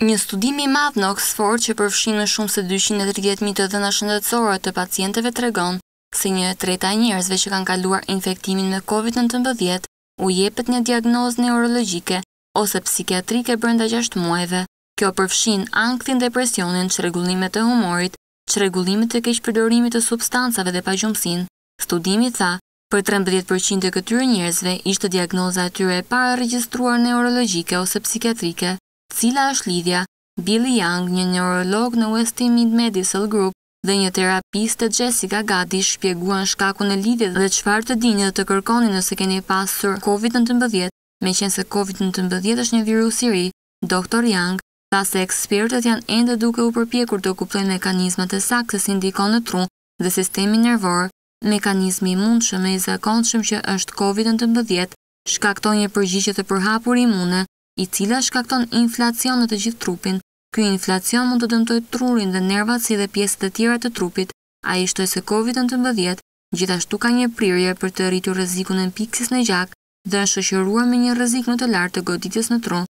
Një studim i madh në Oxford që përfshin më shumë se 230.000 të dhëna shëndetësore të pacientëve tregon se 1/3 e njerëzve që kanë kaluar infektimin me COVID-19 u jepet një diagnozë neurologjike ose psikiatrike brenda 6 muajve. Kjo përfshin ankthin, depresionin, çrregullimet e humorit, çrregullimet e keqpërdorimit të substancave dhe pagjumsinë. Studimi tha, për 13% të këtyre njerëzve ishte diagnoza e tyre e parë regjistruar neurologjike ose psikiatrike. Cila është lidhja? Billy Young, një neurolog në West Mid Medical Group dhe një terapiste Jessica Gadi shpjeguan shkakun e lidhjes dhe çfarë të dini dhe të kërkoni nëse keni pasur COVID-19, meqense COVID-19 është një virus i ri. Dr. Young tha se ekspertët janë ende duke u përpjekur të kuptojnë mekanizmat e saktë si ndikon në tru dhe sistemin nervor. Mekanizmi i mundshëm e i zakonshëm që është COVID-19 shkakton një përgjigje të përhapur imune, i cila shkakton inflacion në të gjithë trupin. Ky inflacion mund të dëmtojë trurin dhe nervat si dhe pjesët e tjera të trupit. Ai shtoi se COVID-19 gjithashtu ka një prirje për të rritur rrezikun e piksis në gjak dhe është shoqëruar me një rrezik më të lartë të goditjes në tru.